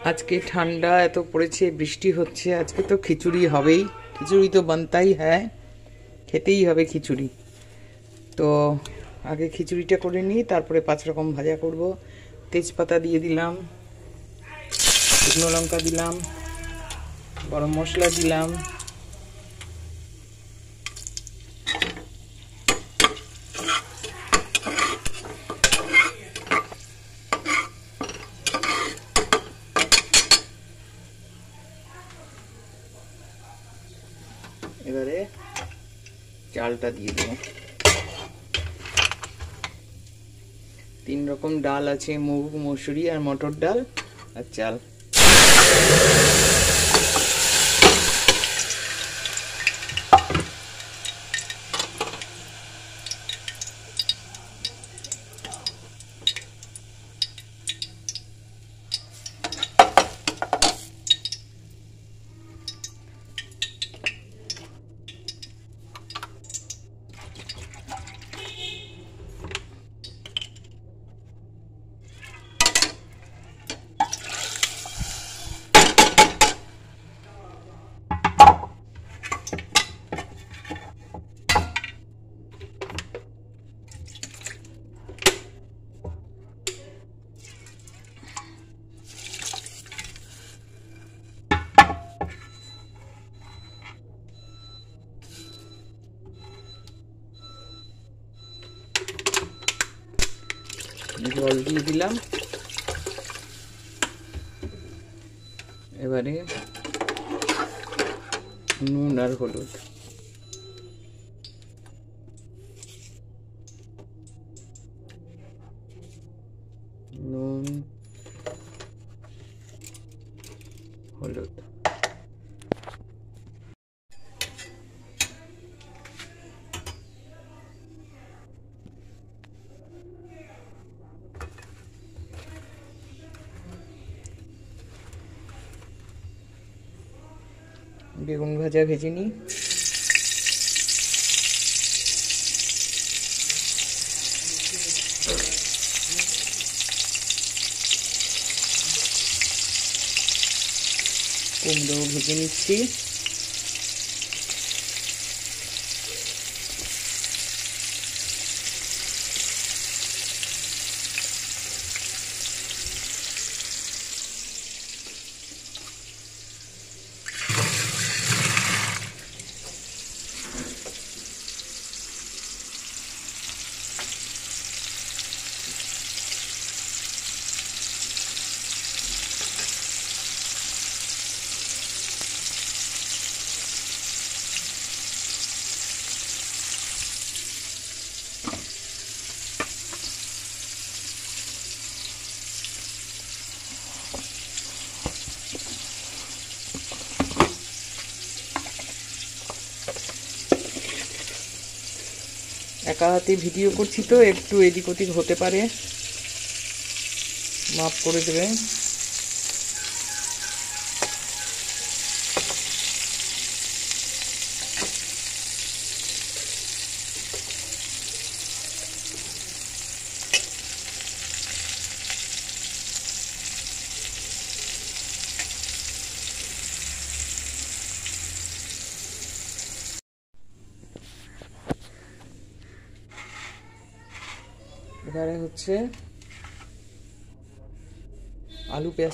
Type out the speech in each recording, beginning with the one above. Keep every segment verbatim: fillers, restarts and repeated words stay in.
আজকে ঠান্ডা এত পড়েছে, বৃষ্টি হচ্ছে, আজকে তো খিচুড়ি হবেই। খিচুড়ি তো বানতাই হ্যাঁ, খেতেই হবে খিচুড়ি। তো আগে খিচুড়িটা করে নিই, তারপরে পাঁচ রকম ভাজা করব। তেজপাতা দিয়ে দিলাম, শুকনো লঙ্কা দিলাম, গরম মশলা দিলাম, এবারে চালটা দিয়ে দেবো। তিন রকম ডাল আছে, মুগ, মসুরি আর মটর ডাল আর চাল। জল দিয়ে দিলাম। এবারে নুন আর হলুদ, নুন হলুদ বেগুন ভাজা ভেজে নিই। কুমড়ো ভেজে নিচ্ছি। একা হাতে ভিডিও করছি তো একটু এদিক ওদিক হতে পারে, মাফ করে দেবে। এবারে হচ্ছে আলু পেঁয়াজ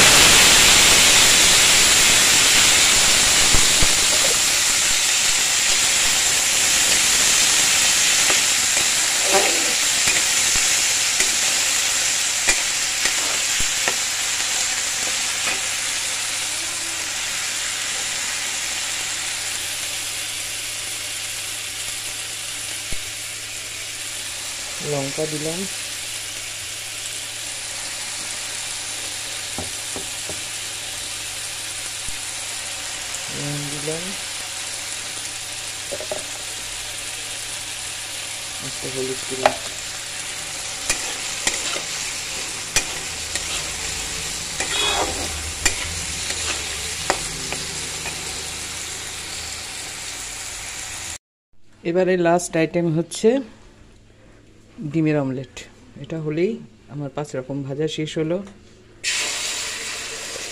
লঙ্কা দিলাম, নুন দিলাম, একটু হলুদ দিলাম। এবারে লাস্ট আইটেম হচ্ছে ডিমের অমলেট। এটা হলেই আমার পাঁচ রকম ভাজা শেষ হলো।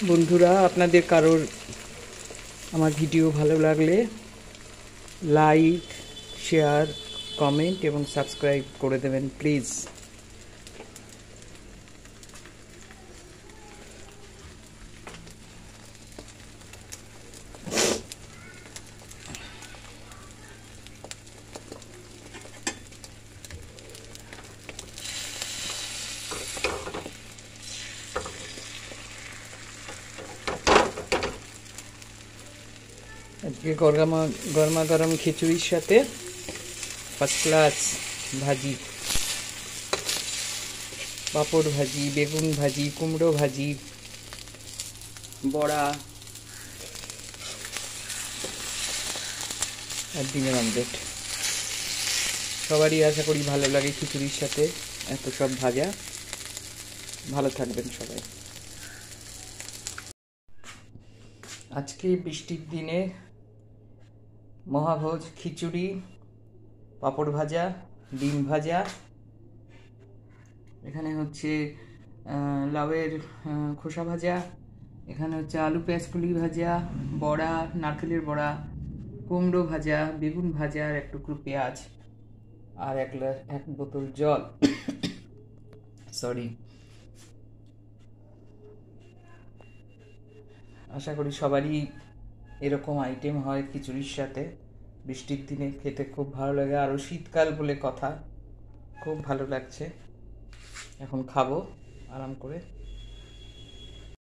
বন্ধুরা, আপনাদের কারোর আমার ভিডিও ভালো লাগলে লাইক, শেয়ার, কমেন্ট এবং সাবস্ক্রাইব করে দেবেন প্লিজ। আজকে গরমা গরমা গরম খিচুড়ির সাথে ফার্স্ট ক্লাস ভাজি, পাঁপড় ভাজি, বেগুন ভাজি, কুমড়ো ভাজি, বড়া আর ডিমের অমলেট। সবারই আশা করি ভালো লাগে খিচুড়ির সাথে এত সব ভাজা। ভালো থাকবেন সবাই। আজকে বৃষ্টির দিনে মহাভোজ খিচুড়ি, পাঁপড় ভাজা, ডিম ভাজা, এখানে হচ্ছে লাউয়ের খোসা ভাজা, এখানে হচ্ছে আলু পেঁয়াজ কলি ভাজা, বড়া, নারকেলের বড়া, কুমড়ো ভাজা, বেগুন ভাজা আর এক টুকরো পেঁয়াজ আর এক এক বোতল জল। সরি। আশা করি সবারই এরকম আইটেম হয় খিচুড়ির সাথে। বৃষ্টির দিনে খেতে খুব ভালো লাগে, আরও শীতকাল বলে কথা, খুব ভালো লাগছে। এখন খাবো আরাম করে।